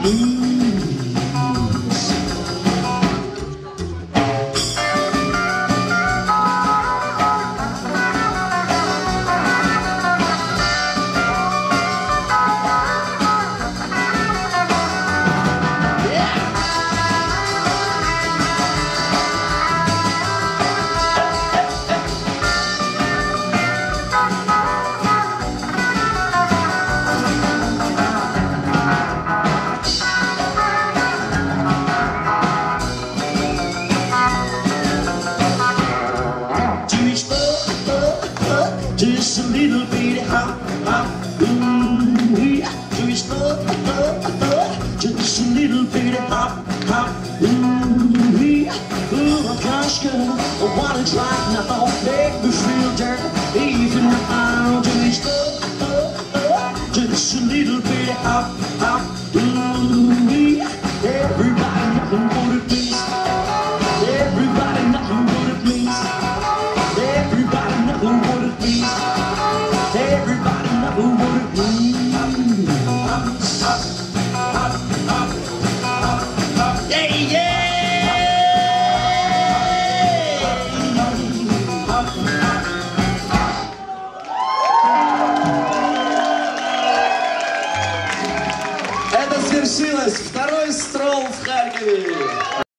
Just a little bitty hop, hop, ooh, yeah. Just a little bitty hop, hop, ooh, yeah. Ooh, gosh, girl, I wanna drive now, make me feel dirty, even now. Just a little bitty hop, hop, ooh, yeah. Everybody knocking what it means. Everybody knocking what it means. Everybody knocking what it means. Everybody know what it means. Yeah, yeah. Это свершилось. Второй строл в Харькове.